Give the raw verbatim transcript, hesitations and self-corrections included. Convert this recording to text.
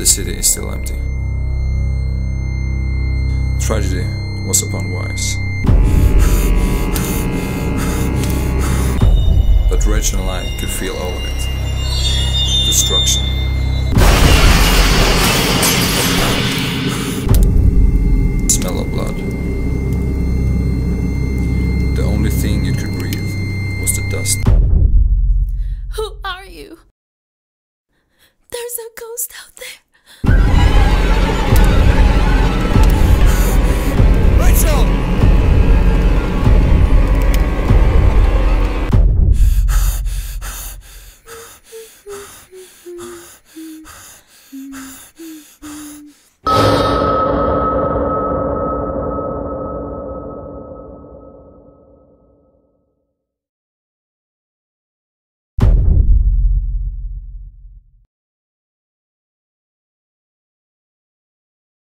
the city is still empty. Tragedy was upon Wise. But Rachel and I could feel all of it. Destruction.